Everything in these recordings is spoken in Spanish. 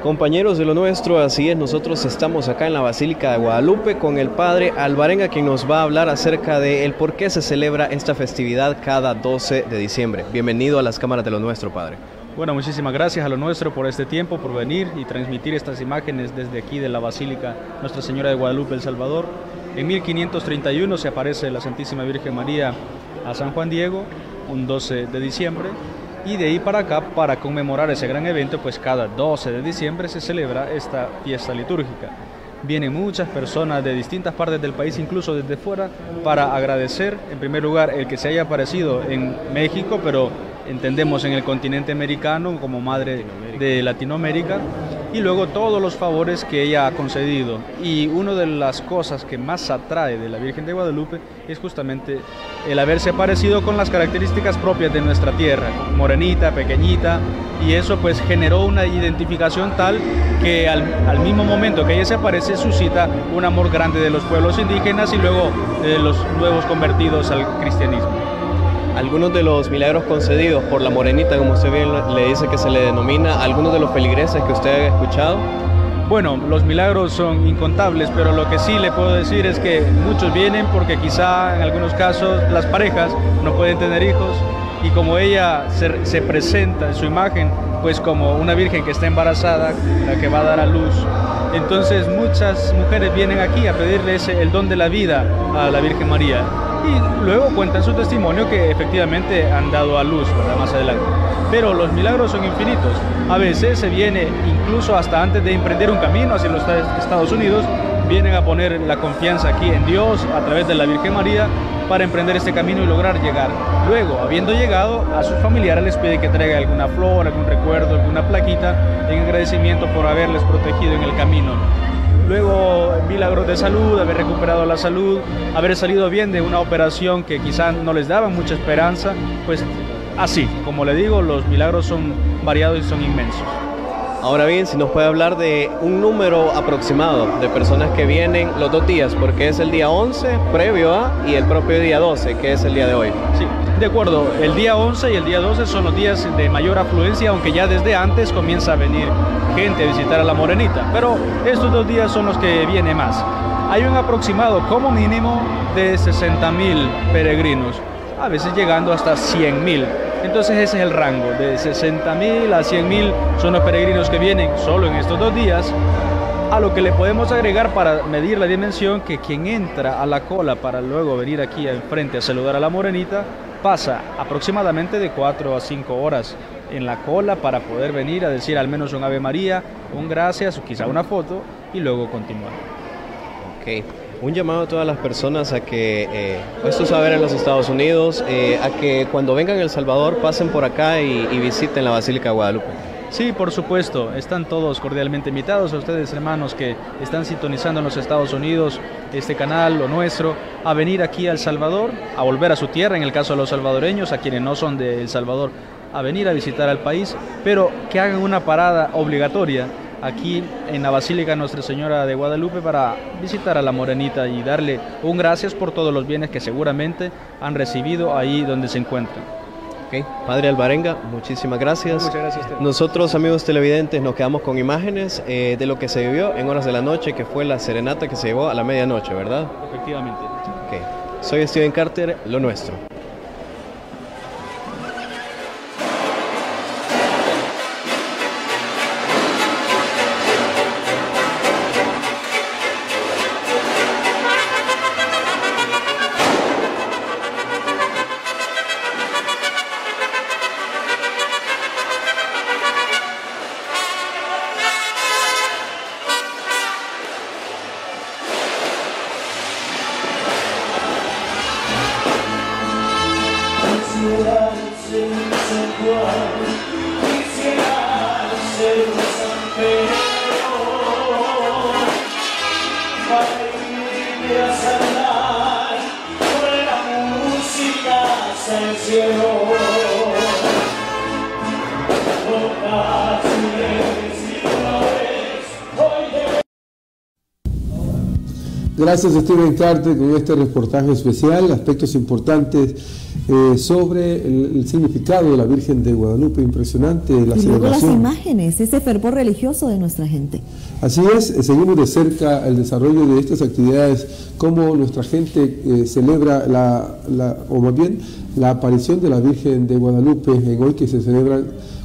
Compañeros de Lo Nuestro, así es, nosotros estamos acá en la Basílica de Guadalupe con el Padre Alvarenga, quien nos va a hablar acerca de el por qué se celebra esta festividad cada 12 de diciembre. Bienvenido a las cámaras de Lo Nuestro, Padre. Bueno, muchísimas gracias a Lo Nuestro por este tiempo, por venir y transmitir estas imágenes desde aquí de la Basílica Nuestra Señora de Guadalupe, El Salvador. En 1531 se aparece la Santísima Virgen María a San Juan Diego, un 12 de diciembre, y de ahí para acá, para conmemorar ese gran evento, pues cada 12 de diciembre se celebra esta fiesta litúrgica. Vienen muchas personas de distintas partes del país, incluso desde fuera, para agradecer, en primer lugar, el que se haya aparecido en México, pero entendemos en el continente americano como madre de Latinoamérica, y luego todos los favores que ella ha concedido. Y una de las cosas que más atrae de la Virgen de Guadalupe es justamente el haberse aparecido con las características propias de nuestra tierra, morenita, pequeñita, y eso pues generó una identificación tal que al mismo momento que ella se aparece suscita un amor grande de los pueblos indígenas y luego de los nuevos convertidos al cristianismo. Algunos de los milagros concedidos por la morenita, como usted bien le dice que se le denomina, algunos de los feligreses que usted haya escuchado. Bueno, los milagros son incontables, pero lo que sí le puedo decir es que muchos vienen porque quizá en algunos casos las parejas no pueden tener hijos y como ella se presenta en su imagen pues como una virgen que está embarazada, la que va a dar a luz, entonces muchas mujeres vienen aquí a pedirle el don de la vida a la Virgen María. Y luego cuentan su testimonio que efectivamente han dado a luz, ¿verdad? Más adelante. Pero los milagros son infinitos. A veces se viene, incluso hasta antes de emprender un camino hacia los Estados Unidos, vienen a poner la confianza aquí en Dios a través de la Virgen María para emprender este camino y lograr llegar. Luego, habiendo llegado, a sus familiares les pide que traiga alguna flor, algún recuerdo, alguna plaquita en agradecimiento por haberles protegido en el camino. Luego milagros de salud, haber recuperado la salud, haber salido bien de una operación que quizá no les daba mucha esperanza, pues así, como le digo, los milagros son variados y son inmensos. Ahora bien, si nos puede hablar de un número aproximado de personas que vienen los 2 días, porque es el día 11 previo a y el propio día 12, que es el día de hoy. Sí, de acuerdo, el día 11 y el día 12 son los días de mayor afluencia, aunque ya desde antes comienza a venir gente a visitar a la morenita, pero estos 2 días son los que viene más. Hay un aproximado como mínimo de 60.000 peregrinos, a veces llegando hasta 100.000. Entonces ese es el rango, de 60.000 a 100.000 son los peregrinos que vienen solo en estos 2 días, a lo que le podemos agregar para medir la dimensión que quien entra a la cola para luego venir aquí enfrente a saludar a la morenita, pasa aproximadamente de 4 a 5 horas en la cola para poder venir a decir al menos un Ave María, un gracias o quizá una foto y luego continuar. Ok. Un llamado a todas las personas a que, esto es a ver en los Estados Unidos, a que cuando vengan a El Salvador pasen por acá y visiten la Basílica de Guadalupe. Sí, por supuesto, están todos cordialmente invitados a ustedes, hermanos, que están sintonizando en los Estados Unidos este canal, Lo Nuestro, a venir aquí a El Salvador, a volver a su tierra, en el caso de los salvadoreños, a quienes no son de El Salvador, a venir a visitar al país, pero que hagan una parada obligatoria aquí en la Basílica Nuestra Señora de Guadalupe para visitar a la morenita y darle un gracias por todos los bienes que seguramente han recibido ahí donde se encuentran. Okay. Padre Alvarenga, muchísimas gracias. Muchas gracias a usted. Nosotros, amigos televidentes, nos quedamos con imágenes de lo que se vivió en horas de la noche, que fue la serenata que se llevó a la medianoche, ¿verdad? Efectivamente. Okay. Soy Steven Carter, Lo Nuestro. Gracias a Steven Carter con este reportaje especial, aspectos importantes sobre el significado de la Virgen de Guadalupe. Impresionante la y luego celebración. las imágenes, ese fervor religioso de nuestra gente. Así es, seguimos de cerca el desarrollo de estas actividades, cómo nuestra gente celebra o más bien la aparición de la Virgen de Guadalupe en hoy que se celebran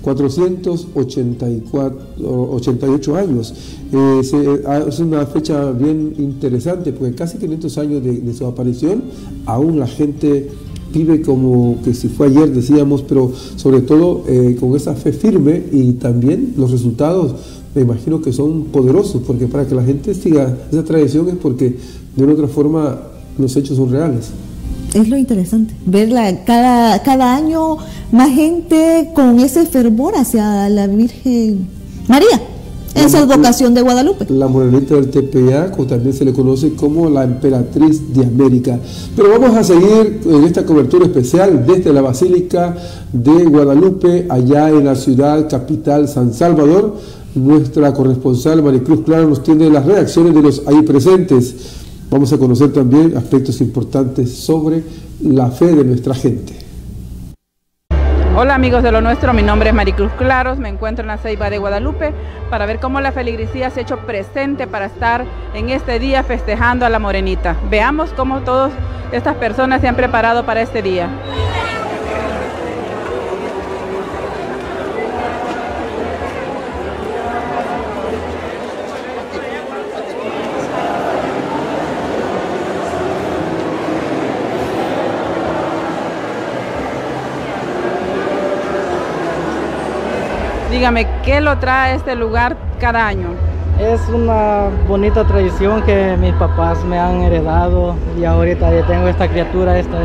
488 años. Es una fecha bien interesante porque casi 500 años de su aparición, aún la gente vive como que si fue ayer, decíamos, pero sobre todo con esa fe firme, y también los resultados me imagino que son poderosos, porque para que la gente siga esa tradición es porque de una u otra forma los hechos son reales. Es lo interesante, verla cada año más gente con ese fervor hacia la Virgen María, en su advocación de Guadalupe. La morenita del Tepeyac, o también se le conoce como la emperatriz de América. Pero vamos a seguir en esta cobertura especial desde la Basílica de Guadalupe, allá en la ciudad capital San Salvador. Nuestra corresponsal Maricruz Claro nos tiene las reacciones de los ahí presentes. Vamos a conocer también aspectos importantes sobre la fe de nuestra gente. Hola amigos de Lo Nuestro, mi nombre es Maricruz Claros, me encuentro en la Ceiba de Guadalupe para ver cómo la feligresía se ha hecho presente para estar en este día festejando a la Morenita. Veamos cómo todas estas personas se han preparado para este día. Dígame, ¿qué lo trae a este lugar cada año? Es una bonita tradición que mis papás me han heredado, y ahorita ya tengo esta criatura, esto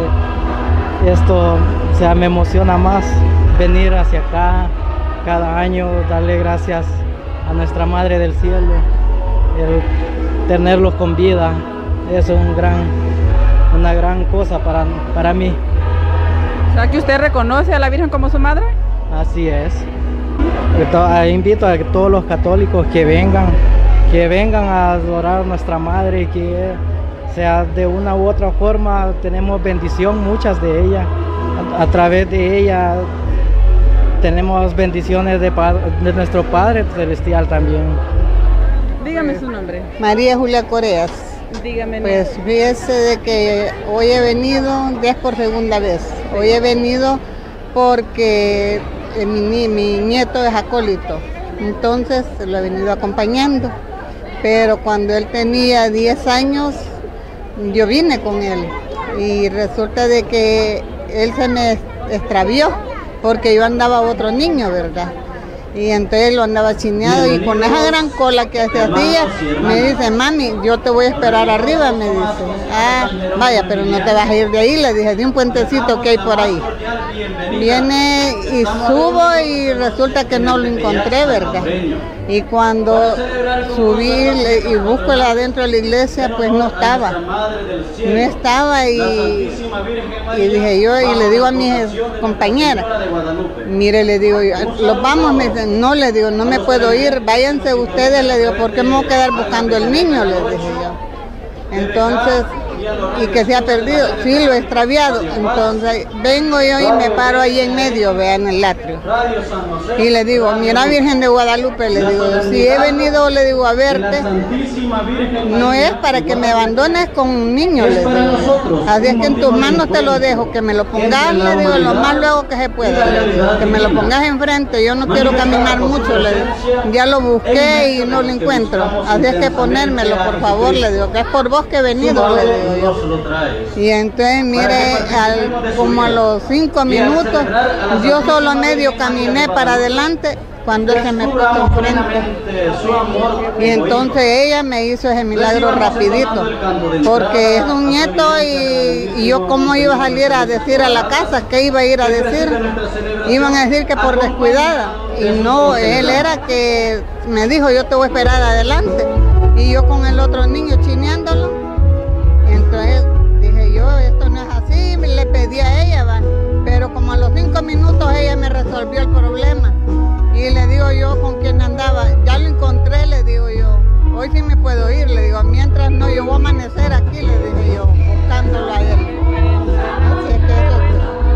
me emociona más venir hacia acá cada año, darle gracias a nuestra Madre del Cielo, el tenerlos con vida, es una gran cosa para mí. O sea, ¿que usted reconoce a la Virgen como su madre? Así es. Invito a todos los católicos que vengan a adorar a nuestra Madre, que sea de una u otra forma tenemos bendición, muchas de ellas. A través de ella tenemos bendiciones de nuestro Padre Celestial también. Dígame su nombre. María Julia Coreas. Dígame. Pues fíjese de que hoy he venido, ya es por segunda vez. Hoy he venido porque mi nieto es acólito, entonces lo he venido acompañando, pero cuando él tenía 10 años yo vine con él y resulta de que él se me extravió porque yo andaba a otro niño, ¿verdad? Y entonces lo andaba chineado y con esa gran cola que se hacía, me dice, mami, yo te voy a esperar arriba, me dice. Ah, vaya, pero no te vas a ir de ahí, le dije, de un puentecito que hay por ahí. Viene y subo y resulta que no lo encontré, ¿verdad? Y cuando subí y busco adentro de la iglesia, pues no estaba. No estaba y dije yo, y le digo a mi compañera, mire, le digo, los vamos, me dicen, no, le digo, no me puedo ir, váyanse ustedes, le digo, ¿por qué me voy a quedar buscando el niño? Les dije yo. Entonces, y que se ha perdido, sí, lo he extraviado. Entonces vengo yo y me paro ahí en medio, vean, en el atrio. Y le digo, mira Virgen de Guadalupe, le digo, si he venido, le digo, a verte, no es para que me abandones con un niño, le digo. Así es que en tus manos te lo dejo, que me lo pongas, le digo, lo más luego que se pueda, le digo, que me lo pongas enfrente, yo no quiero caminar mucho, le digo. Ya lo busqué y no lo encuentro. Así es que ponérmelo, por favor, le digo, que es por vos que he venido, le digo yo. Y entonces, mire, como a los 5 minutos, yo solo medio caminé para adelante cuando él se me puso enfrente. Y entonces ella me hizo ese milagro rapidito, porque es un nieto y yo cómo iba a salir a decir a la casa, ¿qué iba a ir a decir? Iban a decir que por descuidada. Y no, él era que me dijo, yo te voy a esperar adelante. Y yo con el otro niño chineándolo. Entonces dije yo, esto no es así, le pedí a ella, ¿va? Pero como a los 5 minutos ella me resolvió el problema. Y le digo yo con quién andaba, ya lo encontré, le digo yo, hoy sí me puedo ir, le digo, mientras no, yo voy a amanecer aquí, le dije yo, buscándolo a él. Así es que eso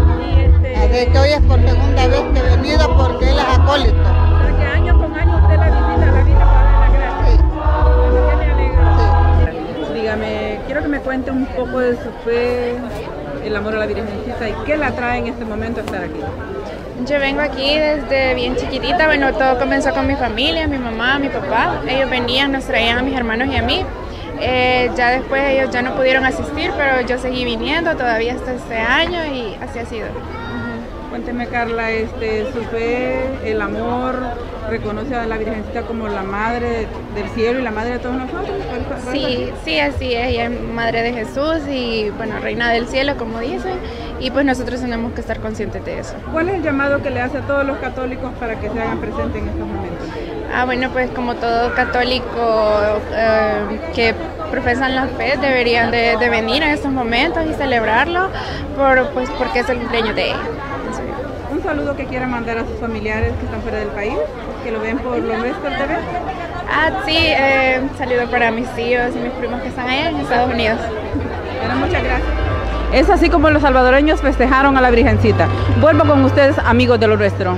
Así que hoy es por segunda vez que he venido porque él es acólito. O sea que año con año usted la visita a la Virgen para dar las gracias. Sí. ¿Por qué me alegra? Sí. Dígame, quiero que me cuente un poco de su fe, el amor a la Virgencita y qué la trae en este momento a estar aquí. Yo vengo aquí desde bien chiquitita, bueno, todo comenzó con mi familia, mi mamá, mi papá. Ellos venían, nos traían a mis hermanos y a mí. Ya después ellos ya no pudieron asistir, pero yo seguí viniendo todavía hasta este año y así ha sido. Cuénteme, Carla, su fe, el amor, reconoce a la Virgencita como la Madre del Cielo y la Madre de todos nosotros. Sí, así es, ella es Madre de Jesús y bueno, Reina del Cielo, como dicen, y pues nosotros tenemos que estar conscientes de eso. ¿Cuál es el llamado que le hace a todos los católicos para que se hagan presentes en estos momentos? Bueno, pues como todo católico que profesan la fe deberían de venir a estos momentos y celebrarlo porque es el cumpleaños de ella. Un saludo que quiera mandar a sus familiares que están fuera del país, que lo ven por Lo Nuestro TV. Sí, saludo para mis tíos y mis primos que están allá en Estados Unidos. Bueno, muchas gracias. Es así como los salvadoreños festejaron a la Virgencita. Vuelvo con ustedes, amigos de Lo Nuestro.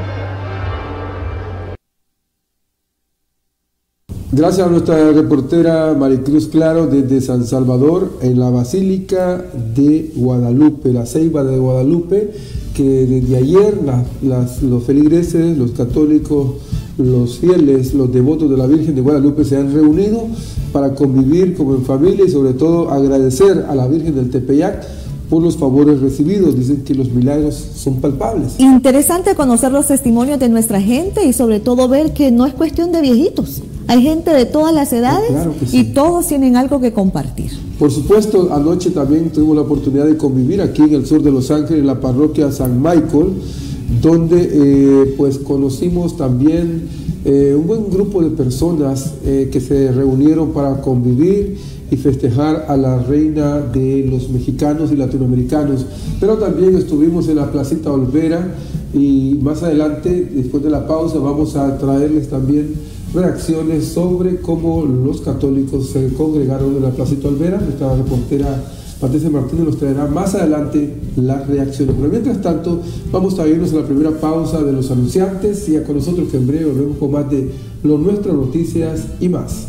Gracias a nuestra reportera Maricruz Claro desde San Salvador, en la Basílica de Guadalupe, la Ceiba de Guadalupe, que desde ayer los feligreses, los católicos, los fieles, los devotos de la Virgen de Guadalupe se han reunido para convivir como en familia y sobre todo agradecer a la Virgen del Tepeyac por los favores recibidos. Dicen que los milagros son palpables. Interesante conocer los testimonios de nuestra gente y sobre todo ver que no es cuestión de viejitos. Hay gente de todas las edades, claro que sí, y todos tienen algo que compartir. Por supuesto, anoche también tuvimos la oportunidad de convivir aquí en el sur de Los Ángeles, en la parroquia San Michael, donde pues conocimos también un buen grupo de personas que se reunieron para convivir y festejar a la reina de los mexicanos y latinoamericanos. Pero también estuvimos en la Placita Olvera y más adelante, después de la pausa, vamos a traerles también reacciones sobre cómo los católicos se congregaron en la Placita Olvera. Nuestra reportera Patricia Martínez nos traerá más adelante las reacciones. Pero mientras tanto, vamos a irnos a la primera pausa de los anunciantes y con nosotros que en breve volvemos con más de Lo Nuestro, noticias y más.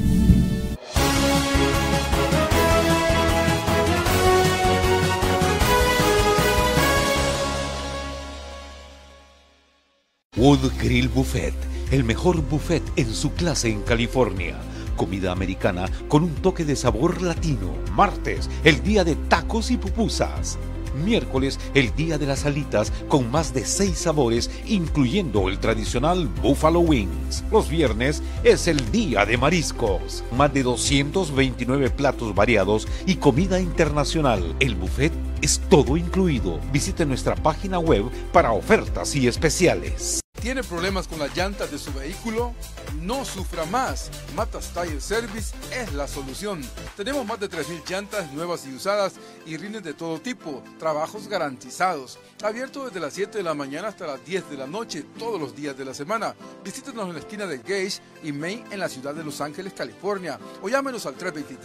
Wood Grill Buffet, el mejor buffet en su clase en California. Comida americana con un toque de sabor latino. Martes, el día de tacos y pupusas. Miércoles, el día de las alitas con más de 6 sabores, incluyendo el tradicional Buffalo Wings. Los viernes es el día de mariscos. Más de 229 platos variados y comida internacional. El buffet es todo incluido. Visite nuestra página web para ofertas y especiales. ¿Tiene problemas con las llantas de su vehículo? No sufra más. Matas Tire Service es la solución. Tenemos más de 3,000 llantas nuevas y usadas y rines de todo tipo. Trabajos garantizados. Abierto desde las 7 de la mañana hasta las 10 de la noche, todos los días de la semana. Visítenos en la esquina de Gage y Main en la ciudad de Los Ángeles, California. O llámenos al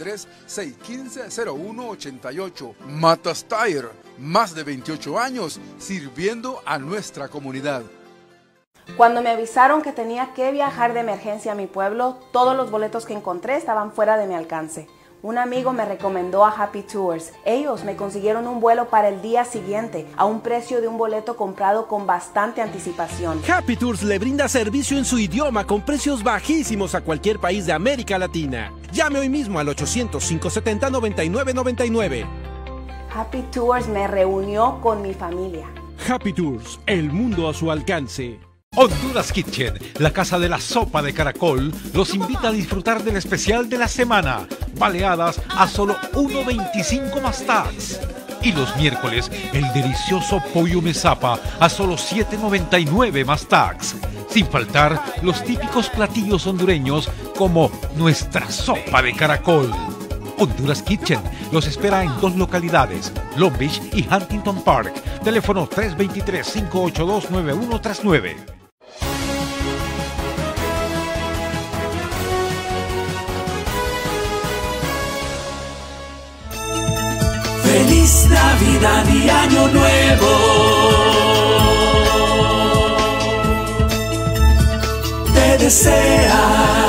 323-615-0188. Matas Tire. Más de 28 años sirviendo a nuestra comunidad. Cuando me avisaron que tenía que viajar de emergencia a mi pueblo, todos los boletos que encontré estaban fuera de mi alcance. Un amigo me recomendó a Happy Tours. Ellos me consiguieron un vuelo para el día siguiente, a un precio de un boleto comprado con bastante anticipación. Happy Tours le brinda servicio en su idioma con precios bajísimos a cualquier país de América Latina. Llame hoy mismo al 800-570-9999. Happy Tours me reunió con mi familia. Happy Tours, el mundo a su alcance. Honduras Kitchen, la casa de la sopa de caracol, los invita a disfrutar del especial de la semana. Baleadas a solo $1.25 más tax. Y los miércoles, el delicioso pollo mesapa a solo $7.99 más tax. Sin faltar los típicos platillos hondureños como nuestra sopa de caracol. Honduras Kitchen los espera en 2 localidades, Long Beach y Huntington Park. Teléfono 323-582-9139. Feliz Navidad y Año Nuevo. que sea.